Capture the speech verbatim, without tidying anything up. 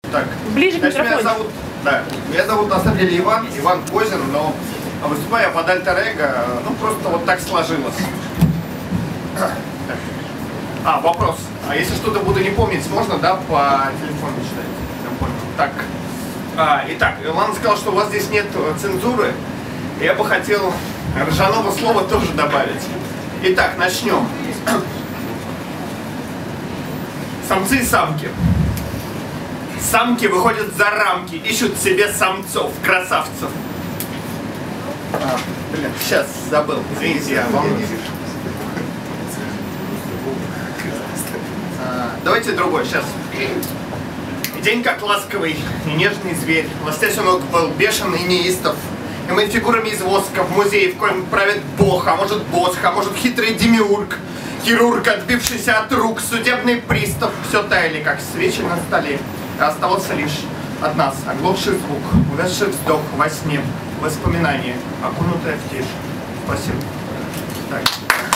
Так. Ближе к микрофону. Меня зовут, да, меня зовут на самом деле Иван, Иван Козин, но выступаю я под альтер-эго, ну просто вот так сложилось. А, вопрос. А если что-то буду не помнить, можно, да, по телефону читать? Я понял. Так. А, итак, Илона сказал, что у вас здесь нет цензуры. Я бы хотел ржаного слова тоже добавить. Итак, начнем. Самцы и самки. Самки выходят за рамки, ищут себе самцов, красавцев. А, блин, сейчас забыл. Извините, я волнуюсь. А, давайте другой, сейчас. День как ласковый и нежный зверь. Ластясенок был бешеный и неистов. И мы фигурами из воска в музее, в коем правит бог, а может босх, а может хитрый демиург. Хирург, отбившийся от рук, судебный пристав. Все таяли, как свечи на столе. И оставался лишь от нас оглохший звук, увязший вздох во сне, воспоминание, окунутое в тишь. Спасибо. Так.